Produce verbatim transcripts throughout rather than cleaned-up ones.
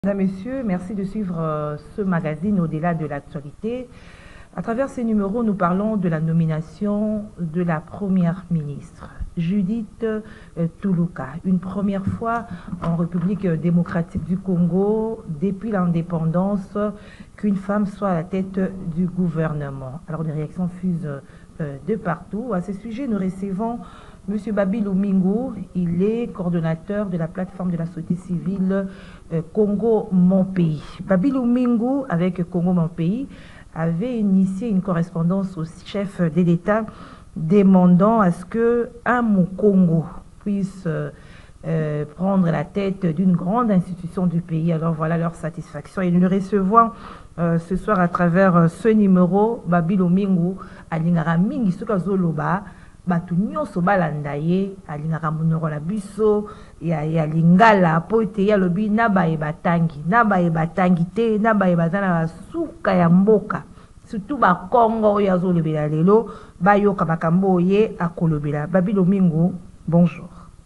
Mesdames, Messieurs, merci de suivre euh, ce magazine au-delà de l'actualité. À travers ces numéros, nous parlons de la nomination de la première ministre, Judith euh, Tuluka. Une première fois en République démocratique du Congo, depuis l'indépendance, qu'une femme soit à la tête du gouvernement. Alors, les réactions fusent euh, de partout. À ce sujet, nous recevons Monsieur Babi Lumingu. Il est coordonnateur de la plateforme de la société civile euh, Congo Mon Pays. Babi Lumingu, avec Congo Mon Pays, avait initié une correspondance au chef de l'État demandant à ce que un Congo puisse euh, euh, prendre la tête d'une grande institution du pays. Alors voilà leur satisfaction. Et nous le recevons euh, ce soir à travers euh, ce numéro. Babi Lumingu, alingara mingi soka zoloba. Batu nyonso balanda ye alingaka monoko na biso ya ya lingala po ete ya lobi na baye batangi na baye batangi te na baye bazana basuka ya mboka surtout ba Congo oyo azolobela lelo bayoka makambo ye akolobela. Babi Lumingu, bonjour.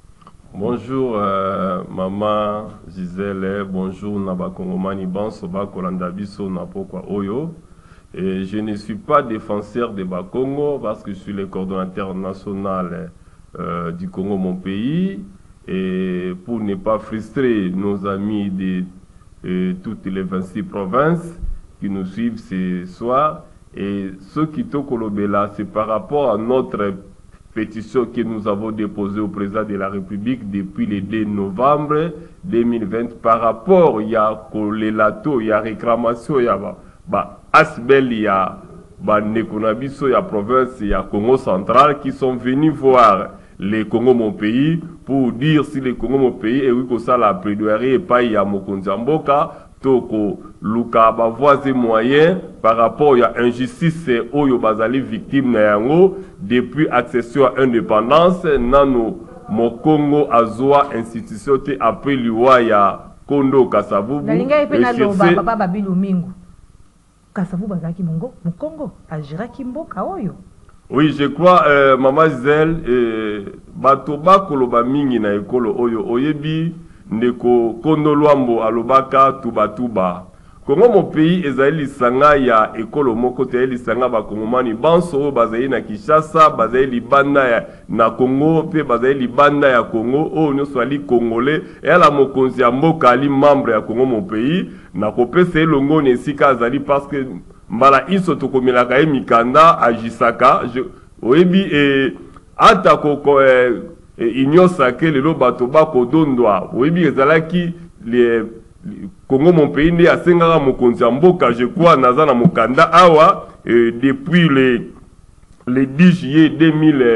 Bonjour euh, maman Gisèle, bonjour na ba Kongomani banso ba kolanda biso na pokwa oyo. Et je ne suis pas défenseur de Bakongo parce que je suis le coordonnateur national euh, du Congo, mon pays. Et pour ne pas frustrer nos amis de euh, toutes les vingt-six provinces qui nous suivent ce soir, et ce qui Tokolobela, c'est par rapport à notre pétition que nous avons déposée au président de la République depuis le deux novembre deux mille vingt. Par rapport, il y a les latos, il y a réclamation, il y a bah, Asbel, il y a Nekonabiso, il y a province, il y a Congo central qui sont venus voir les Congo mon pays pour dire si les Congo mon pays et oui que ça la plaidoirie et pas il y a Mokonzamboka, Toko, Luka, ba voies et moyens par rapport il y a injustice Oyo Bazali victime Nayango depuis accession à indépendance, Nano Mokongo Azoa institution après l'Iwa il y a Kondo Kasavubu. Papa Babi Lumingu. Kasavu bazaki mongo Mukongo ajira kimboka oyo. Oui, je crois euh, maman Gisèle euh, batoba koloba mingi na ekolo oyo oyebi ndeko Kondo Luambo alobaka tuba tuba. Congo mon pays ezali sanga ya ekolo moko te eli sanga ba Kongomani banso bazali na Kinshasa bazali libanda ya na Congo pe bazali libanda ya Congo o nyoso ali congolais et ala mokonzi ya mboka ali membre ya Congo mon pays na kopesa elongo ne sika azali parce que mbala iso tokomelaka ye mikanda ajisaka oyebi e ata koko e, e, inyosake lelo bato bakodondwa oyebi ezalaki les Congo mon pays né à Sengara mokonzi ya mboka je crois naza na mokanda awa euh, depuis les le dix juillet deux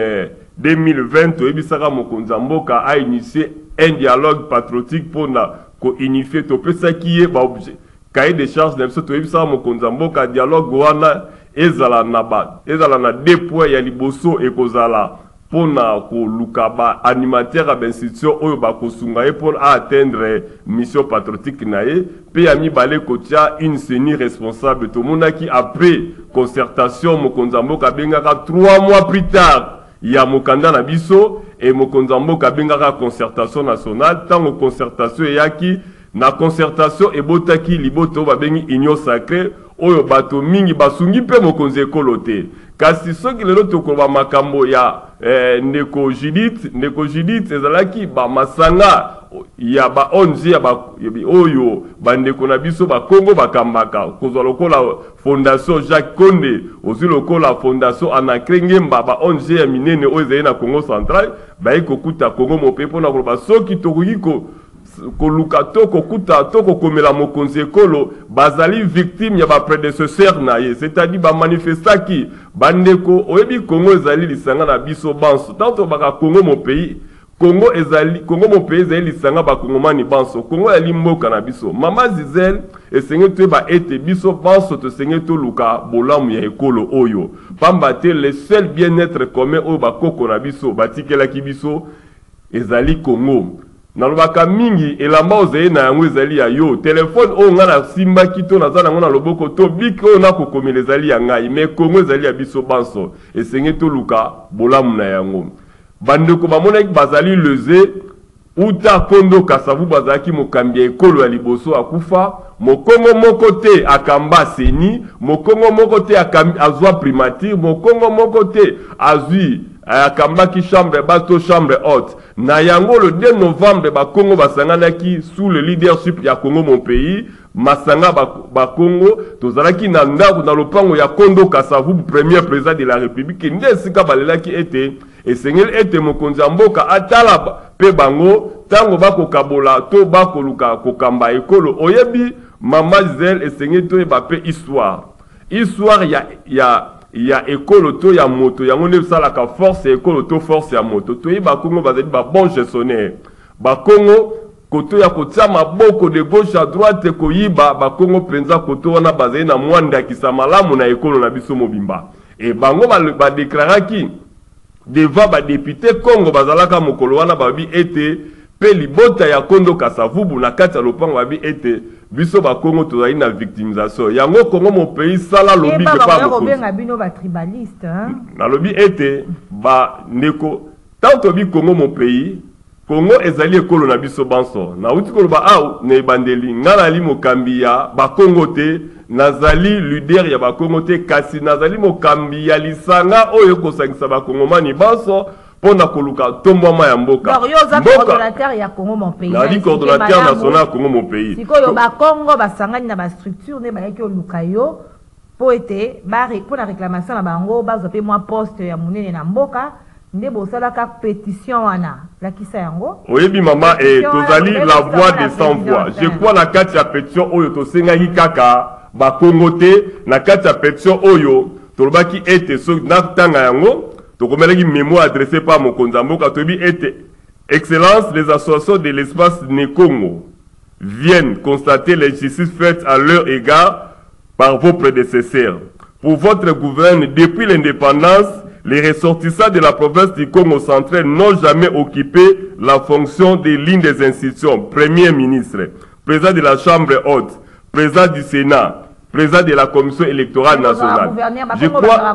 mille vingt oyebi saka mokonzi ya mboka a initié un dialogue patriotique pour na ko unifier to pesa ki ye ba objet cahier de charges na biso toyebi saka mokonzi ya mboka dialogue wana ezala na ba ezala na deux points ya liboso ekozala pona ko lukaba animateur à institution oyo ba kosunga e pour atteindre mission patriotique nae pe ya mibale kotia une seni responsable to monaki après concertation mokonzamboka bengaka trois mois plus tard ya mokanda na biso et mokonzamboka bengaka concertation nationale tango concertation yaki na concertation ebotaki liboto ba bengi union sacrée oyo bato mingi basungi pe mokonzi ekolo te kasi soki lelo tokoba makambo ya eh, ndeko Judith ndeko Judith ezalaki ba masanga ya ba onzi ya ba oyo bandeko na biso ba Congo bakambaka kozwa lokola fondation Jacques Konde ozi lokola fondation Anakrenge mba ba onzi ya minene oyo ezali na Congo central ba ekokuta Congo mope pona koloba soki tokoki ko koluka toko kuta toko komela mokonzi ekolo bazali victime ya ba prédécesseur na ye c'est-à-dire ba manifestaki bandeko oyebi Congo ezali lisanga na biso banso tanto baka Congo mon pays Congo ezali Congo mon pays ezali lisanga ba Kongomani banso Congo ezali mboka na biso mama Gisèle esenge te ba ete biso banso to senge to luka bolamu ya ekolo oyo pamba te le seul bien-être commun oyo ba koko na biso batikelaki biso ezali Congo. Nalobaka mingi elamba ozeye na yango ezali ya yo telefone o nga na simba kito naza nango na loboko to bik o na kokomela ezali ya ngai mais Congo ezali ya biso banso esenge to luka bolamu na yango bandeko bamonaki bazali leze uta kondo kasavu bazaki mokambi ekolo ya liboso akufa mokongo moko te akamba seni mokongo moko te azwa primature mokongo moko te azwi akambaki chambre bato chambre haute na yango le deux novembre bakongo basanganaki sous le leadership ya Congo mon pays masanga bakongo tozalaki na ndako na lopango ya kondo kasavu premier président de la république nde esika balelaki ete esengeli ete mokonzi ya mboka atala pe bango tango bakokabola to bakoluka kokamba ekolo oyebi mama Gisèle esengeli toyeba pe histoire histoire ya ya ya ekolo to ya moto yango nde esalaka force ekolo to force ya moto toyeba kongo bazali ba bon gestionnaire bakongo koto ya kotia maboko de gauche à droite koyiba bakongo penza koto wana bazali na mwanda kisa malamu na ekolo na biso mobimba e bango ba déclaraki devant ba député Congo bazalaka mokolo wana babi ete pe libota ya kondo kasavubu na kati ya lopango babi ete biso ba Congo tozali na victimisation yango Congo mon pays sala lobby de pas beaucoup ba bino ba tribaliste hein na lobby ete ba neko tant bi Congo mon pays Congo ezali ekolo na biso banso na uti ko ba au ne bandeli ngala li mokambi ya ba Congo te nazali leader ya ba Congo te kasi nazali mokambi ya lisanga oyo kosangisa ba Kongomani banso pona koluka tomboma ya mboka donc yo za coordonnateur ya Congo mon pays na di coordonnateur national Congo mon pays sikoyo ba Congo basangani na ba structure ne ba yaki oluka yo po ete ba pour la réclamation na bango bazo pe moi poste ya munene na mboka nde bosalaka pétition wana la kisa yango oyebi mama et tozali la voix des sans voix je crois na kati ya pétition oyo tosengaki kaka ba Congo te na kati ya pétition oyo tolobaki ete so na tanga yango tokomelaki mémoire adressée par mokonzi ya mboka toyebi ete excellence les associations de l'espace né Congo viennent constater l'injustice faite à leur égard par vos prédécesseurs pour votre gouvernement depuis l'indépendance. Les ressortissants de la province du Congo central n'ont jamais occupé la fonction de l'une des institutions, Premier ministre, président de la Chambre haute, président du Sénat, président de la Commission électorale nationale. Je crois,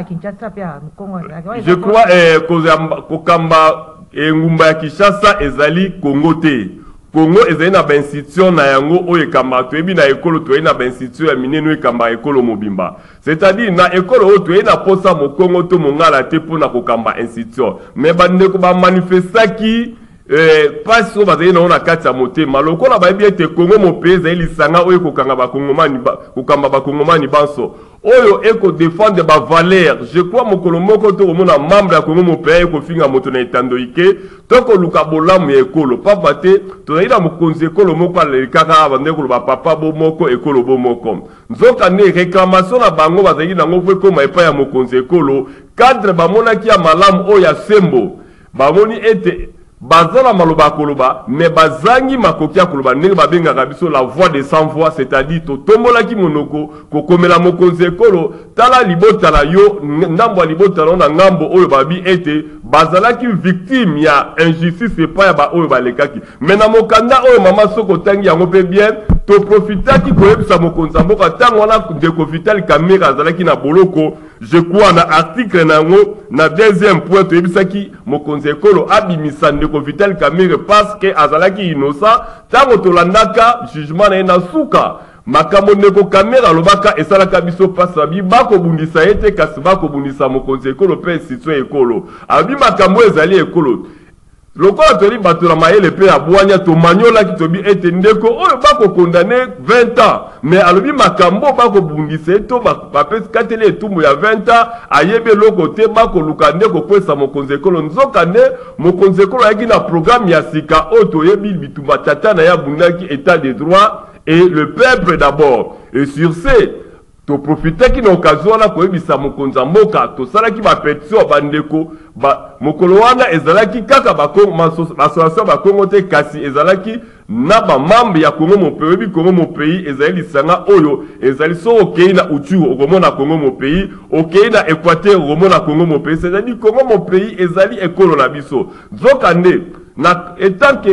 je crois que Kokamba et Ngumba Kinshasa ezali Congo te. Congo ezali na institution na yango oyo ekamba toyebi na ekolo toyebi na institution ya minene ekamba ekolo mobimba c'est-à-dire na ekolo oyo toyebi na posa mokongo to mongala te mpona kokamba institution mais bandeko bamanifestaki eh, pasi oyo bazali nango na kati ya motema lokola bayebi ete Congo mopeye ezali lisanga oyo kokanga bakongomani kokamba bakongomani banso oyo eko défendre ba valeur je crois mokolo moko to komona membre ya Congo mopeye eko finga moto na etandoike toko luka bolamu ekolo papa te tozali na mokonzi ekolo moko alekaka bandeko ba papa bo moko ekolo bo moko nzoka ne réclamation na bango bazali nango po ekoma epai ya mokonzi ekolo cadre bamonaki ya malamu oyo ya sembo bamoni ete bazala maloba koloba mais bazangi makokia koloba ndenge babengaka biso la voix des sans voix c'est-à-dire to tombolaki monoko kokomela mokonzi ekolo tala libota la yo ndambo libota na ngambo oyo babi ete bazalaki victime ya injustice epai ya ba oyo balekaki mais na mokanda oyo mama soko tangi yango pe bien to profitaki koyebisa mokonzi mboka tango wana ndeko Vital Kamerhe azalaki na boloko je crois na article nango na deuxième point to yebisaki mokonzi ekolo abimisa ndeko Vital Kamerhe parce que azalaki innocent tango tolandaka jugement na na suka makambo ndeko Kamerhe alobaka esalaka biso pasa bi bakobundisa ete kasi bakobundisa mokonzi ekolo pe institution ekolo abi makambo ezali ekolo lokola toli bato na mayele pe abwanya to manyola ki tobi ete ndeko oyo bako condamné vingt ans mais alobi makambo bako bundise to ba pe katele etumbu ya vingt ans ayebe loko te bako luka ndeko kwesa mokonzi ekolo nzoka nde mokonzi ekolo yaki na programme ya sika oto yebi bitumba tata na ya bundaki état de droit et le peuple d'abord et sur ce to profiter ki na occasion na koyebisa mokonzi mboka to salaki ba pétition bandeko ba mokolo wana ezalaki kaka ba association ba Congo te kasi ezalaki na ba membre ya Congo mon pays bi Congo mon pays ezali sanga oyo ezali so okei na utu okomona Congo mon pays okei na Équateur okomona Congo mon pays c'est-à-dire Congo mon pays ezali ekolo na biso nzoka nde na etant que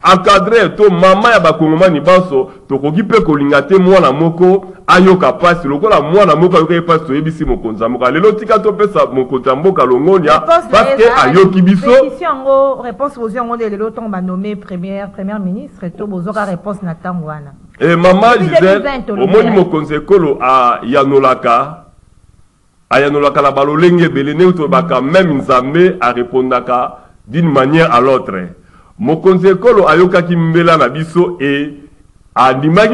encadrer to mama ya bakongomani banso tokoki pe kolinga te mwana moko ayoka pasi lokola mwana moko ayoka pasi toyebisi mokonzi ya mboka lelo tika topesa mokonzi ya mboka longonia parce que ayoki biso yango réponse aux yango de lelo ton ba nommé première première ministre to bozoka réponse na tango wana et maman Gisèle omoni mokonzi ekolo a yanolaka ayanolaka la balolenge belene to baka même nzambe a répondaka d'une manière à l'autre. Mokonzi ekolo ayokaki mbela na biso e andimaki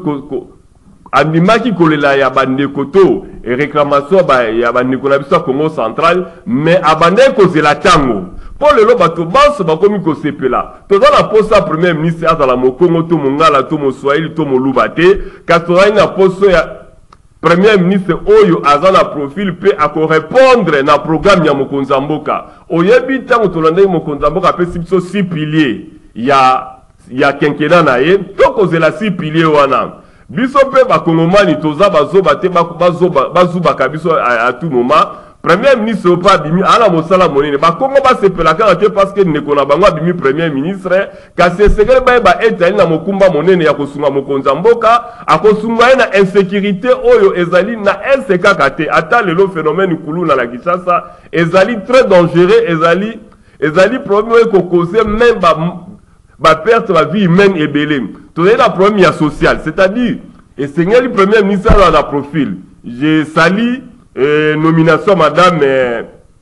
ko andimaki kolela ya bandeko to e réclamation ba ya bandeko na biso Congo central mais abande kozela tango pour lelo bato banso bakomi ko sepela toza na posa premier ministre azala mokongo to mongala to moswahili to moluba te kasora ina poso ya premier ministre oyo azana profil pe ako répondre na programme ya mokonzi ya mboka oyebi tango tolanda mokonzi ya mboka apesi biso six piliers ya ya kenkena na ye tokozela six piliers wana biso pe bakongomani toza bazoba te bazoba bazubaka biso à tout moment premier ministre opa bimi ala mosala monene bakongo basepelaka te parce que ndeko na bango bimi premier ministre kasi esengeli bayeba etali na mokumba monene ya kosunga mokonzi ya mboka akosunga ye na insécurité oyo ezali na ese kaka te ata lelo phénomène kuluna na Kinshasa ezali très dangereux ezali ezali problème oyo ekokose même ba ba perte ba vie humaine ebele tozali na problème ya social c'est-à-dire esengeli premier ministre ala na profil je sali Euh, nomination madame euh,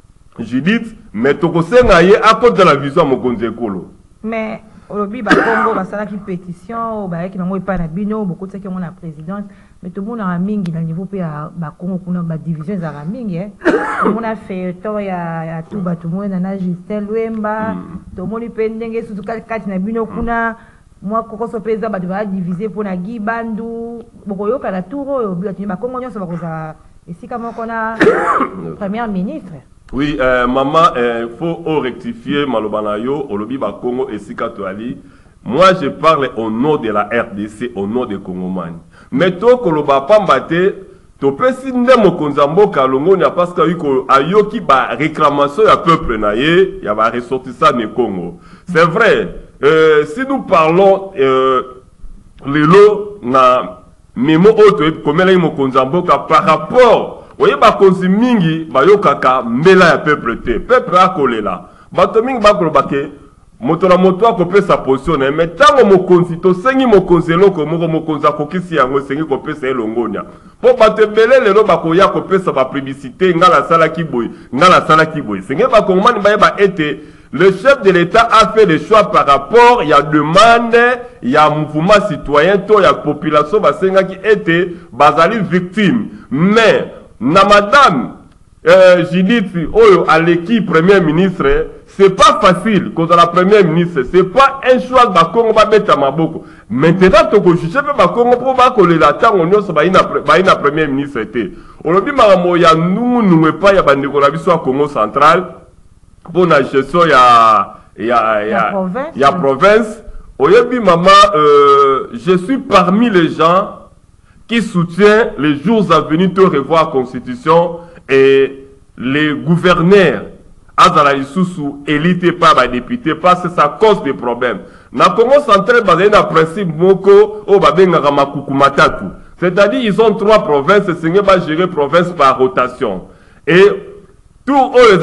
Judith mais tokosenga ye à cause de la vision à mokonzi ekolo mais olobi ba Congo basala ki pétition ba yaki nango epa na bino beaucoup de mon présidente mais tout le monde a mingi na niveau pe ba Congo kuna ba division za mingi eh tout le monde a fait to ya ya tout ba tout monde na Justin Wemba tout le monde pendenge sous kati na bino kuna moi koko so pesa ba va diviser pour na Gibandu bokoyo kala touro oyo bi ba Congo nyonso ba koza ici, comme on a premier ministre. Oui, euh, maman, il euh, faut rectifier Malobanayo, Olobi Bakongo et Sikatoali. Moi, je parle au nom de la R D C, au nom des Congomani. Mais toi, Koloba Pambate, tu peux signer mon Konzambo Kalongonia parce qu'il y a une réclamation du peuple naïe, il y a un ressortissant du Congo. C'est vrai, euh, si nous parlons euh, les lots, na memo auto komela imo konzamboka par rapport oye ba konzi mingi bayokaka mbela ya peuple te peuple akolela bato mingi bakolobake moto na moto akopesa position mais tango mokonzi to sengi mokonzi eloko moko mokonzi akokisi yango sengi kopesa elongonia po bato ebele lelo bakoya kopesa ba publicité ngala sala kiboy ngala sala kiboy sengi bakongomani bayeba ete le chef de l'État a fait des choix par rapport, il y a demande, il y a mouvement citoyen, il y a population qui était basali victime. Mais, na madame euh, Judith Oyo à l'équipe premier ministre, c'est pas facile quand on a premier ministre, c'est pas un choix de Congo va mettre à Maboko. Maintenant, tu peux juger le Congo pour pas que les latins on y a premier ministre était. On a dit il y a nous nous pas il y a bande de Congo central. Pour la gestion, il y a, il y a, il y a, il y a province. Oyebi maman, euh, je suis parmi les gens qui soutiennent les jours à venir de revoir la constitution et les gouverneurs Azala Isusu élités par les députés parce que ça cause des problèmes. Na Congo central basé na principe moko o babenga makukumatatu. C'est-à-dire ils ont trois provinces et c'est va gérer province par rotation. Et tout les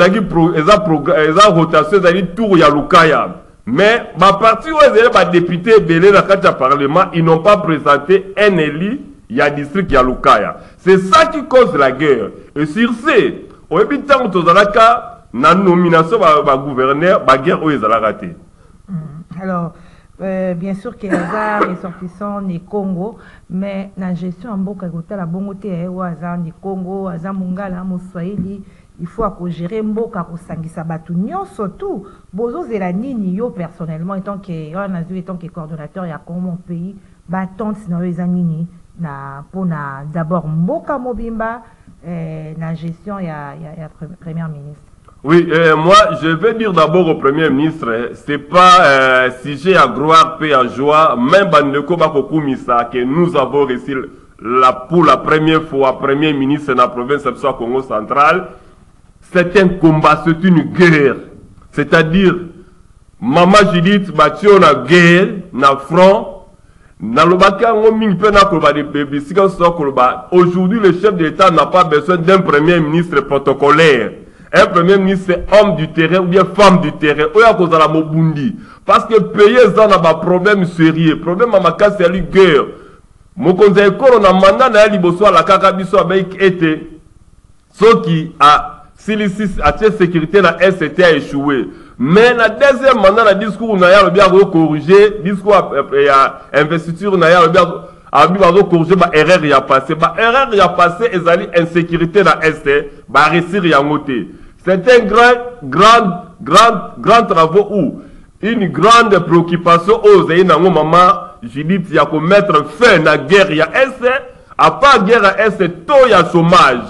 a rotation c'est-à-dire tout ya lukaya. Mais ma partie où les députés belé dans le parlement ils n'ont pas présenté un élu il y a district ya lukaya. C'est ça qui cause la guerre. Et sur ce, au habitant de Zalaka na nomination ba gouverneur ba guerre où ils ont raté. Alors euh, bien sûr que les ressortissants du Congo mais la gestion en boka kota la bongoté au hasard du Congo hasard mongala moswahili il faut gérer mboka ko sangisa batu nyonso tout bozo zela nini yo personnellement étant que on a vu étant que coordonnateur ya Congo mon pays batante na eza nini na pona d'abord mboka mobimba eh, la gestion ya ya, ya premier ministre. Oui, euh, moi je vais dire d'abord au premier ministre, c'est pas euh, sujet à gloire, paix à joie, même Bandeko Bakokumisa que nous avons réussi la, pour la première fois, premier ministre de la province de Congo central, c'est un combat, c'est une guerre. C'est-à-dire, Maman Judith batio na guerre na front na lobaka ngomi pe na koloba de bisika so koloba. Aujourd'hui le chef de l'État n'a pas besoin d'un premier ministre protocolaire, un premier ministre homme du terrain ou bien femme du terrain oya kozala mobundi parce que payer ça na ba problème sérieux problème makasi ya li guerre mokonzi ekolo na mandat na liboso la kaka biso avec été soki a silisis a sécurité na S T a échoué. Mais la deuxième mandat, le discours, on a bien corrigé, discours et investiture, on a bien corrigé, bah erreur il a passé, bah erreur il a passé, et zali insécurité dans Est, bah réussir y a monté. C'est un grand, grand, grand, grand travaux où une grande préoccupation aux ayants maman, j'ai dit il y a qu'on mettre fin à la guerre il y a Est, à part guerre à Est, tout il y a chômage,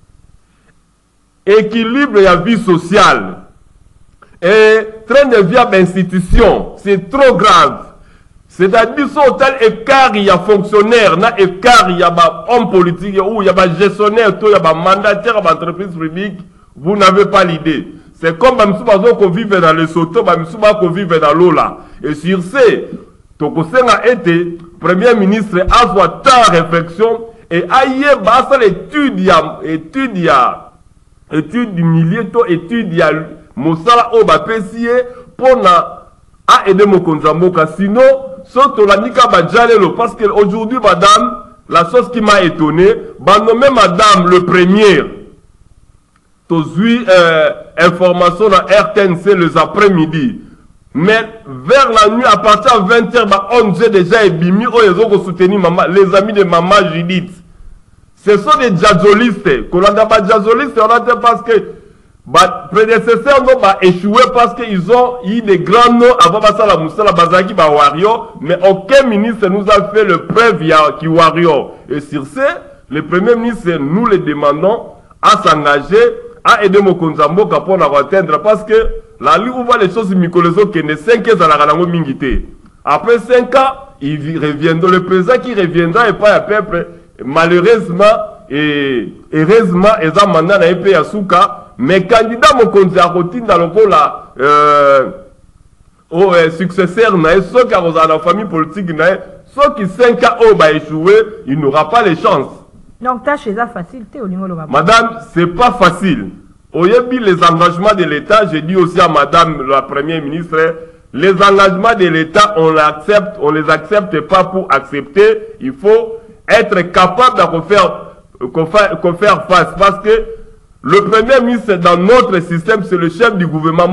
équilibre il y a vie sociale. Et train de viable institution, c'est trop grave. C'est-à-dire que tel écart, il y a fonctionnaire, na écart, il y a homme politique, ou il y a gestionnaire, il y a mandataire d'entreprise publique, vous n'avez pas l'idée. C'est comme si on vit dans le Soto, on vit dans l'eau là. Et sur ce, Tokosen a été Premier ministre, à soi tant réflexion, et ailleurs, bah, l'étude, étude, étude du milieu, étude, il y a Moussala Oba Pessie pour na a aider mon konzamboka. Sinon, surtout la nika bajalelo parce que aujourd'hui, madame, la chose qui m'a étonné, bah nommé madame le premier. Tozui euh, information dans R T N C les après-midi. Mais vers la nuit, à partir de vingt heures, bah on j'ai déjà ébimi, oh ils ont soutenu maman, les amis de maman Judith. Ce sont des jazolistes. Qu'on a pas jazolistes, on a dit parce que bah, prédécesseurs n'ont pas échoué parce qu'ils ont eu des grands noms avant Bassala Moussala Bazaki ba Wario, mais aucun ministre nous a fait le preuve qui Wario. Et sur ce, le premier ministre, nous le demandons à s'engager, à aider Mokonzambo pour atteindre parce que la Ligue voit les choses Mikolezo qui ne cinq ans à la Mingité. Après cinq ans, il reviendra, le président qui reviendra et pas à peuple, malheureusement, et heureusement, ils ont mandat à épée à Souka. Mais candidat Mokonzi à Rotine dans le coup là, euh, au euh, successeur, ceux qui ont la famille politique, ceux qui cinq ans ont échoué, il n'aura pas les chances. Donc, tâche est facilité au niveau de madame, c'est pas facile. Au Yébi, les engagements de l'État, j'ai dit aussi à madame la première ministre, les engagements de l'État, on les accepte, on les accepte pas pour accepter. Il faut être capable de faire, de faire face parce que le premier ministre dans notre système, c'est le chef du gouvernement.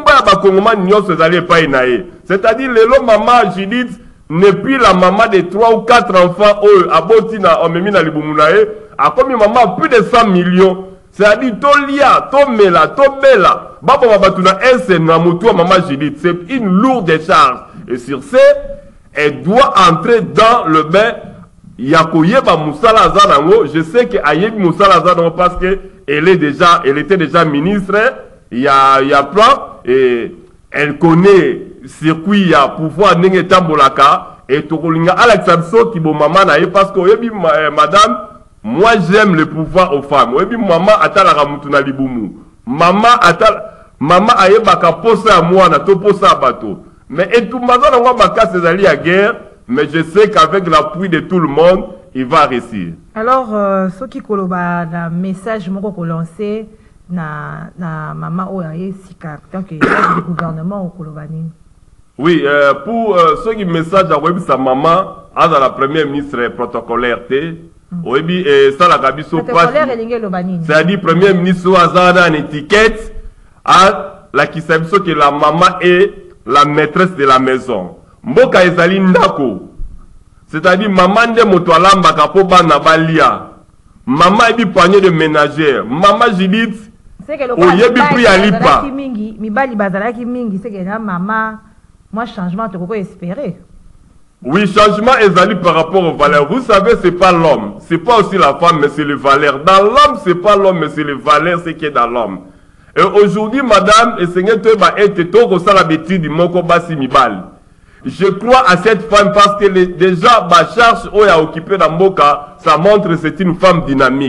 C'est-à-dire, le maman Judith n'est plus la maman de trois ou quatre enfants. À Botina, on mis dans les Boumounae. À combien maman plus de cent millions. C'est-à-dire, Tolia, Tomela, Tomela. Babo Babatuna, c'est maman Judith. C'est une lourde charge. Et sur ce, elle doit entrer dans le bain. Yakoyeba Moussala Zanango. Je sais que Ayeb Moussala Zanango parce que elle est déjà, elle était déjà ministre, il y a, il y a plan, et elle connaît circuit, il y a pouvoir n'engue tambolaka, et Tokolinga Alexandre qui bon maman parce que, oui, madame, moi j'aime le pouvoir aux femmes, oui, maman atala ramutuna libumu, maman atala, maman ayebaka posa à moi, na to posa à bateau, mais et tout mazan on va baka ses alliés à guerre, mais je sais qu'avec l'appui de tout le monde, il va réussir. Alors, euh, ce qui koloba le message que lancé na na maman Oyaye Sika tant que le gouvernement au kolobani. Oui, euh, pour euh, ceux qui message à Webi sa maman à la première ministre protocolaire T. Webi et ça la kabiso passe. C'est-à-dire premier ministre Ouazana en étiquette à la qui sait que la maman est la maîtresse de la maison. Mboka ezali ndako. C'est-à-dire, maman de motoalamba kapoba na balia. Maman ebi panier de ménagère. Maman Judith. C'est que le yebi pri alipa. Mi bali bazala ki mingi c'est que la maman moi changement te peux espérer. Oui, changement ezali par rapport aux valeurs. Vous savez, c'est pas l'homme, c'est pas aussi la femme, mais c'est les valeurs. Dans l'homme, c'est pas l'homme, mais c'est les valeurs, c'est qui est dans l'homme. Et aujourd'hui, madame, et Seigneur te ba ete to ko sala beti di moko basi mi bali. Je crois à cette femme parce que les, déjà, ma charge où elle a occupé dans Moka, ça montre que c'est une femme dynamique.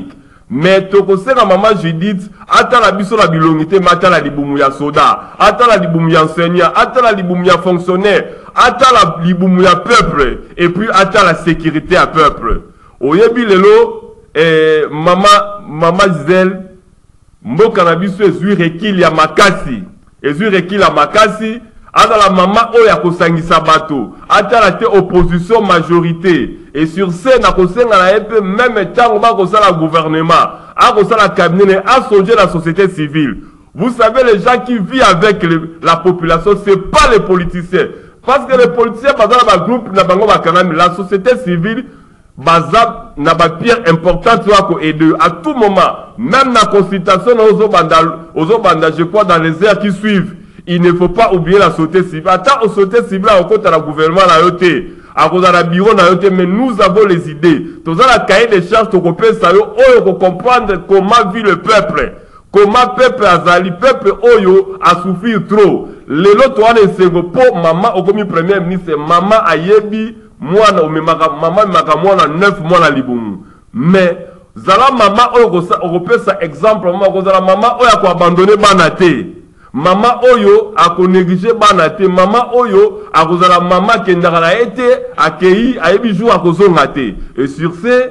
mais tokosenga maman Judith ata la biso la bilongité mata la libumu ya soda, ata la libumu ya enseignant, ata la libumu ya fonctionnaire, ata la libumu ya peuple et puis ata la sécurité à peuple. Oyebi lelo eh, mama mama Gisèle mboka na biso ezui rekili ya makasi, ezui rekili ya makasi. Ata la maman oya kosangisa bato, ata la te opposition majorité. Et sur ce, na kosenga na epe même temps ba kosa la gouvernement, a kosa la cabinet, a songer la société civile. Vous savez, les gens qui vivent avec le, la population, c'est pas les politiciens. Parce que les politiciens, par exemple, la groupe na bango bakanami, la société civile, baza na ba pierre importante ko aider à tout moment, même la consultation aux banda, aux banda, je crois dans les heures qui suivent. Il ne faut pas oublier la société civile. Attends, la société civile, à côté de la gouvernement, à côté de la bureau, mais nous avons les idées. Tout ça, la cahier des charges, tu peux comprendre comment vit le peuple. Comment le peuple a zali, le peuple oyo a souffert trop. Les autres, on est second pour maman, au comme premier ministre, maman a yebi, moi, maman, maman, neuf mois à Liboumou. Mais, zala maman, on peut ça exemple, maman, oyo a abandonné Banaté. Maman Oyo a ko négligé banate, maman Oyo a kozala maman qui n'a été accueilli à Ebijou à kozongate. Et sur ce,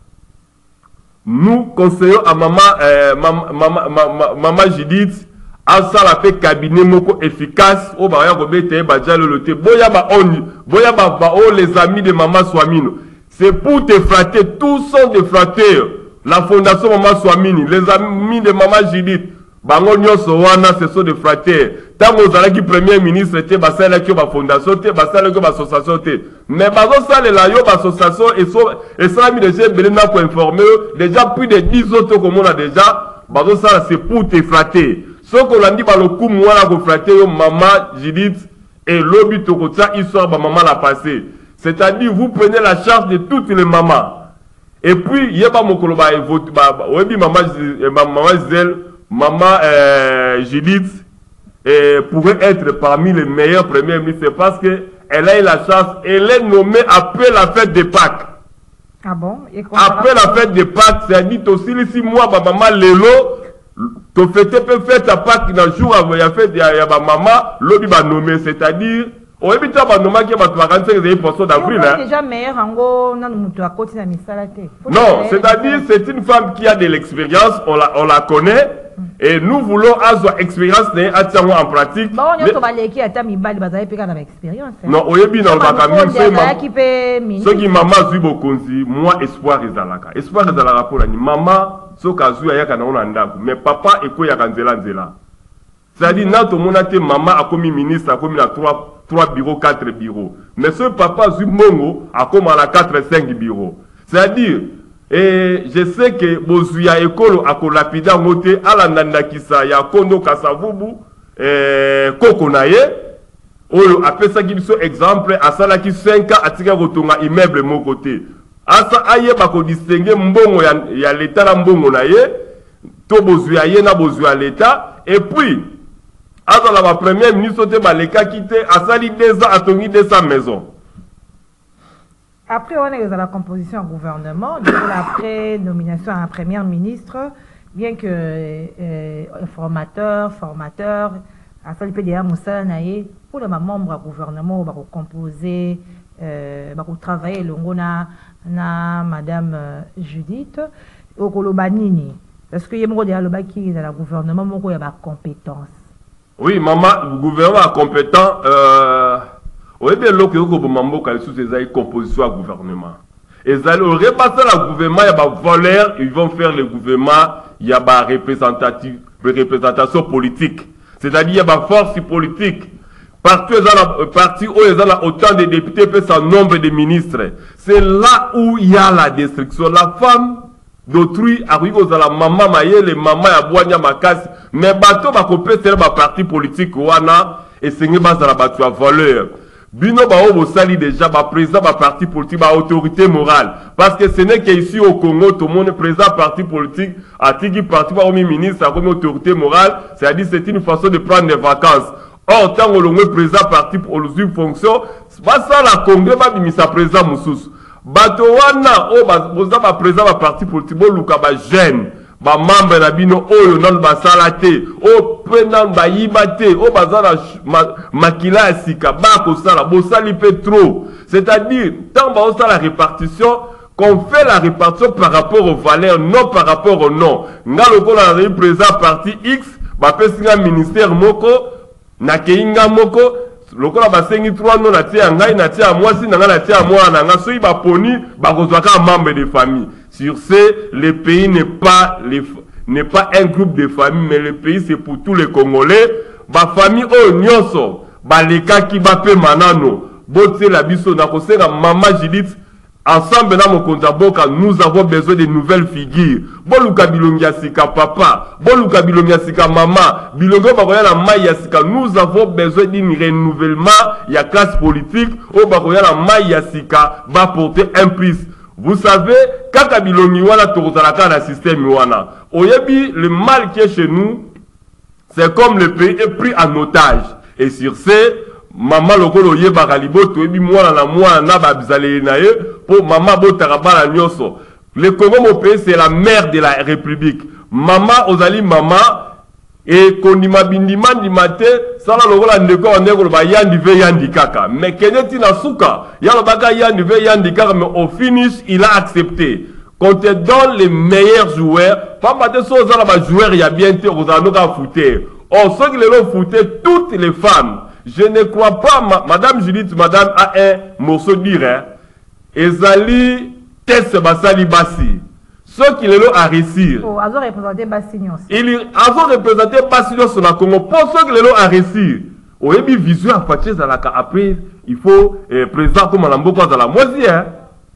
nous conseillons à maman, euh, maman, maman, maman Judith, à ça la fait cabinet moko efficace, au barrière robete, badja le loté, boya ba oni, boya ba ba oh les amis de maman Swamino. C'est pour te flatter, tous sont des flatteurs. La fondation maman Swamini, les amis de maman Judith. Bango nyonso wana ce sont des frères. Tant aux alaki premier ministre était basala ki ba fondation te basala ki ba association te. Mais bazo sale la yo ba association et so et ça mi déjà belena pour informer déjà plus de dix autres comme on a déjà bazo sala c'est pour te flatter. Ce qu'on a dit ba le coup moi la ko flatter yo maman Judith et lobby to kota histoire ba maman la passé. C'est-à-dire vous prenez la charge de toutes les mamans. Et puis yeba mokolo ba vote ba webi maman maman Gisèle maman euh, Judith euh, pourrait être parmi les meilleurs premiers ministres parce qu'elle a eu la chance, elle est nommée après la fête de Pâques. Ah bon? Après la fête de Pâques, c'est-à-dire aussi si moi, ma maman Lélo, tu fais peut fête à Pâques dans le jour où il y a fait, il y a ma maman, l'autre va nommer, c'est-à-dire, on va éviter à nommer qui va quarante-cinq pour cent d'avril. Déjà meilleur en gros, non, c'est-à-dire, c'est une femme qui a de l'expérience, on la, on la connaît. Et nous voulons avoir expérience en pratique. Bon, on a expérience. Non, on est bien dans le bagage. Ce qui maman zui bokonzi, moi espoir ezalaka. Espoir ezalaka pour la maman, ce cas où yaka na onanda. Mais papa eko yaka nzela nzela. C'est-à-dire na to monate maman a commis ministre, a commis la trois trois bureaux, quatre bureaux. Mais ce papa zui mongo a commis la quatre cinq bureaux. C'est-à-dire et je sais que Bozuya Ekolo a kolapida moté à la Nandakisa, ya Kondo Kasavubu, Koko Naye, Oyo a fait ça qui sont exemple, à ça là qui cinq ans, à tika rotonga immeuble mon côté. À ça aye bako distinguer mbongo ya l'état la mbongo naye, to Bozuya ye na Bozuya l'état, et puis, à ça la première ministre de Baleka quitté, à ça li deux ans à tongi de sa maison. Après, on est dans la composition du gouvernement, après nomination à un premier ministre, bien que euh, formateur, formateur, à ça, il peut dire pour les membres du gouvernement, on va composer, euh, on va travailler, na, na Madame euh, Judith, au Kolobanini. Parce qu'il y a des gens qui dans le gouvernement, il y a des compétences. Oui, maman, le gouvernement est compétent. Euh... Oui, bien, l'autre, il y a une composition à gouvernement. Et ils allent repasser le gouvernement, il y a des voleurs, ils vont faire le gouvernement, il y a des représentations politiques. C'est-à-dire, il y a des forces politiques. Partout où il y a autant de députés, peut un nombre de ministres. C'est là où il y a la destruction. La femme d'autrui arrive aux la maman, les mamans, à boire, makasi. Mais bateau, va couper, c'est le parti politique, et c'est une base de la bateau à voleur. Bino ba obo sali déjà ba président ba parti politique ba autorité morale parce que ce n'est qu'ici au Congo tout le monde président parti politique a tigi parti par premier ministre comme autorité morale, c'est-à-dire c'est une façon de prendre des vacances. Or tant que le président parti pour le fonction, pas ça la Congrès va bimisa président Moussous. bato wana o boza ba président ba parti politique boluka ba jeune ba membre na bino oyo non basala te o pe nan bayiba te o bazala makila ya sika bakosala bosali pe trop, c'est-à-dire tant ba la répartition qu'on fait la répartition par rapport aux valeurs, non par rapport au nom. Nga lokola na président parti X ba pesinga ministère moko na keinga moko lokola basengi trois non na tia ngai na tia mwasi na nga na tia mwana nga soyi ba poni ba kozwaka membre de famille. Sur ce, le pays n'est pas n'est pas un groupe de familles, mais le pays c'est pour tous les Congolais. Ba famille o nyonso ba leka ki ba pe manano bote la biso na kosenga mama Judith. Ensemble dans mon Konzaboka, nous avons besoin de nouvelles figures. Boluka bilongia sika papa, boluka bilongia sika maman, bilongo bakoya na mai ya sika. Nous avons besoin d'un renouvellement ya classe politique. Au bakoya na mai ya sika va porter un prix. Vous savez, kaka bilongi wana tokozalaka na système wana. Oyebi, le mal qui est chez nous, c'est comme le pays est pris en otage. Et sur ce, maman lokolo ye bakalibo toyebi mwana na mwana na babizale na ye pour maman botarabala nyoso. Le Congo mon pays c'est la mère de la République. Maman ozali maman et kondima bindima ndimate sala lokola ndeko ndeko ba yandi ve yandi kaka. Mais keneti na suka ya baka yandi ve yandi kaka, mais au finish il a accepté. Quand tu donnes les meilleurs joueurs, pas maté so zala ba joueur ya bien te ozano ka fouter. Or ceux qui les fouter toutes les femmes. Je ne crois pas, ma, Madame Judith, Madame a un morceau de dire, hein. Ezali, test basali basi. Ceux qui l'ont à réussir. Oh, ils ont représenté Bassignos. Ils ont représenté Bassignos sur la Congo. Pour ceux qui l'ont à réussir. Au début, vision à partir de la après, il faut, euh, président comme la Mboko à la moitié, hein.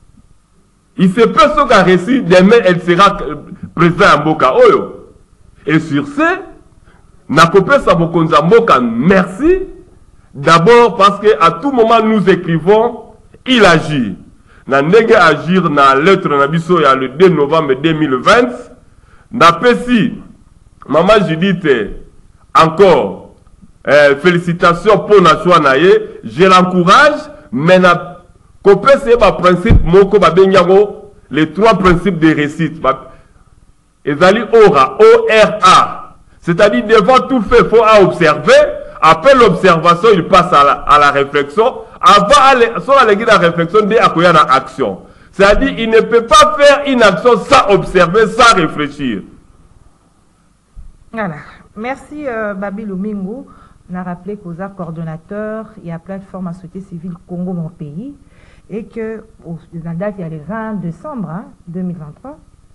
Il se peut ce qu'a réussi, demain, elle sera euh, président à Mboka. Oh, et sur ce, Nakopé Sabokonza Mboka, merci. D'abord parce qu'à tout moment nous écrivons, il agit. Na nege agir na lettre na biso ya le deux novembre deux mille vingt. Na pesi, maman Judith, encore, euh, félicitations pour na choix na ye. Je l'encourage, mais na kopé c'est ba principe moko ba benyago, les trois principes de réussite. Ezali ora, O R A. C'est-à-dire devant tout fait, il faut observer. Après l'observation, il passe à la, à la réflexion. Avant, sur la la réflexion, il y a une action. C'est-à-dire, il ne peut pas faire une action sans observer, sans réfléchir. Voilà. Merci, euh, Babi Lumingu. On a rappelé qu'aux coordonnateurs, il y a plateforme à société civile Congo, mon pays, et que dans la date, il y a le vingt décembre hein, deux mille vingt-trois.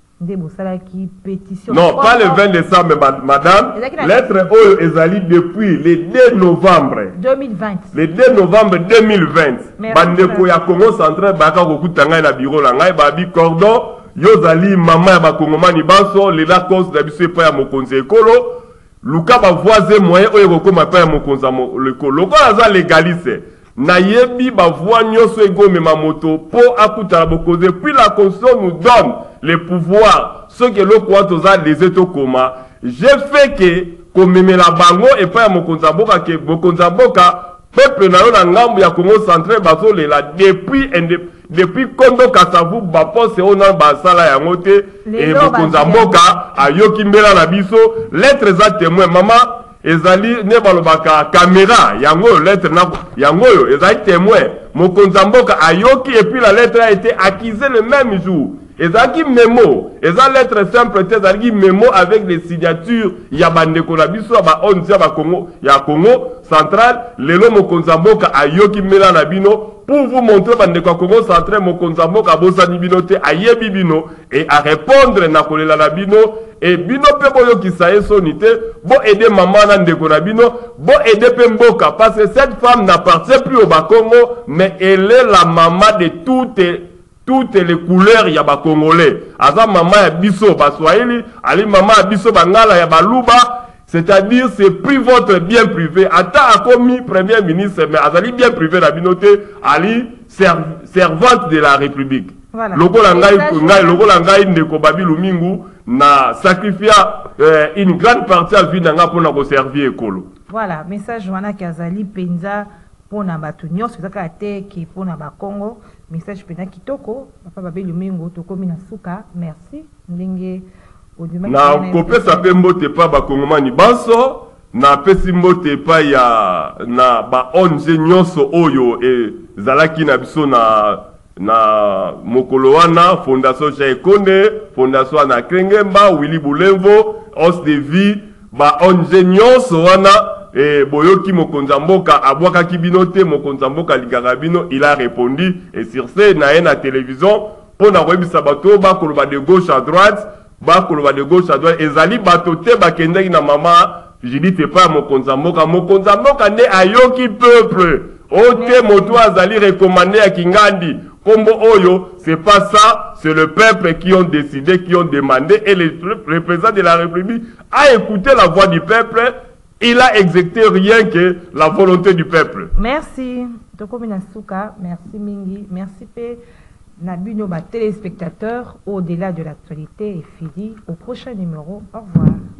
Qui pétition. Non, pas le vingt décembre, madame. Lettre O Ezali depuis le deux novembre deux mille vingt. Le deux novembre deux mille vingt. Bandeko ya Congo central baka kokutanga na bureau la ngai babi cordon yozali mama ya bakongomani banso le la cause da biso pa ya mokonzi ekolo luka ba voisin moyen oyo kokoma pa ya mokonza le kolo ko aza légaliste. Na yebi ba voix nyoso egome ma moto po akuta bokoze puis la constitution nous donne les pouvoirs ce que le quoi toza les états coma j'ai fait que comme la bango et pas mokonza boka que mokonza boka peuple na yo na ngambu ya Congo central baso le la depuis depuis Kondo Kasavu ba pose on a ba sala ya ngote et mokonza boka ayoki mbela na biso lettres za témoin maman ezali ne balobaka caméra yango lettre na yango yo ezali témoin mokonza mboka ayoki et puis la lettre a été accusée le même jour ezali mémo ezali lettre simple ezali mémo avec les signatures ya bandeko na biso ba onze ya ba Congo ya Congo central lelo mokonza mboka ayoki mela na bino pour vous montrer bandeko Congo central mokonza mboka bosani bino te ayebi bino et à répondre na kolela na bino. Et bino pe boyo ki sa sonité, bo aider maman na ndeko na bino, bo aider pe mboka parce que cette femme n'appartient plus au Bakongo, mais elle est la maman de toutes toutes les couleurs ya ba Congolais. Aza maman ya biso ba Swahili, ali maman ya biso bangala ya baluba, c'est-à-dire c'est pris votre bien privé. Ata a commis premier ministre, mais azali bien privé la binote, ali servante de la République. Voilà. Logo la ngai ngai logo la ngai ndeko Babi Lumingu na sacrifia euh, une grande partie à vie d'anga pour nous servir écolo. Voilà, message wana kazali penza pour na batunyo, c'est ça qui pour na Congo, message pena kitoko papa babe lumengo toko mina suka merci ndenge na kopesa pe mbote pa bakongomani baso na pesi mbote pa ya na ba O N G nyonso oyo ezalaki na biso na na mokolo wana Fondation Chaekonde, Fondation Ana Krengemba, Willy Bulembo, Os de Vie, ba O N G nyonso wana e boyoki mokonza mboka abwaka kibinote mokonza mboka ligarabino, il a répondu et sur ce na na télévision pour na webisa bato ba koloba de gauche à droite ba koloba de gauche à droite ezali bato te bakendaki na mama je dis te pas mokonza mboka mokonza mboka ne ayoki peuple ote moto azali recommandé à Kingandi Kombo Oyo, c'est pas ça, c'est le peuple qui ont décidé, qui ont demandé, et le représentant de la République a écouté la voix du peuple, il a exécuté rien que la volonté du peuple. Merci. Merci Mingi, merci P. Nabino, téléspectateurs, au-delà de l'actualité, et fini au prochain numéro. Au revoir.